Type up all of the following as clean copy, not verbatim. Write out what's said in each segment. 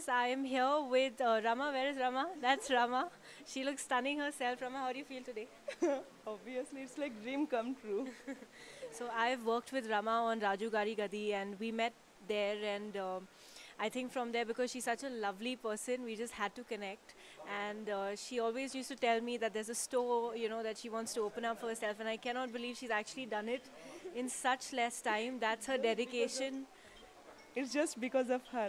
Yes, I am here with Rama. Where is Rama? That's Rama. She looks stunning herself. Rama, how do you feel today? Obviously, it's like dream come true. So I've worked with Rama on Raju Gari Gadi, and we met there. And I think from there, because she's such a lovely person, we just had to connect. And she always used to tell me that there's a store, that she wants to open up for herself. And I cannot believe she's actually done it in such less time. That's her dedication. It's just because of her.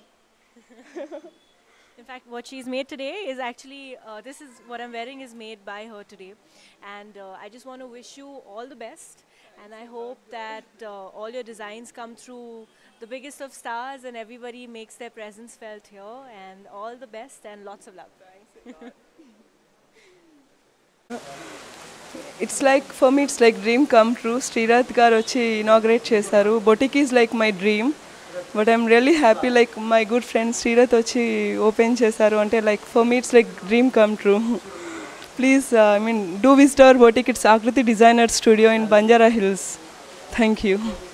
In fact, what she's made today is actually, this is what I'm wearing is made by her today. And I just want to wish you all the best. And I hope that all your designs come through the biggest of stars and everybody makes their presence felt here. And all the best and lots of love. It's like, for me, it's like dream come true. Seerat garu vachi inaugurate chesaru. Boutique is like my dream. But I'm really happy, like my good friend Seerat vachi open chesaru. Ante like for me, it's like dream come true. Please, do visit our boutique. It's Akruthi Designer Studio in Banjara Hills. Thank you.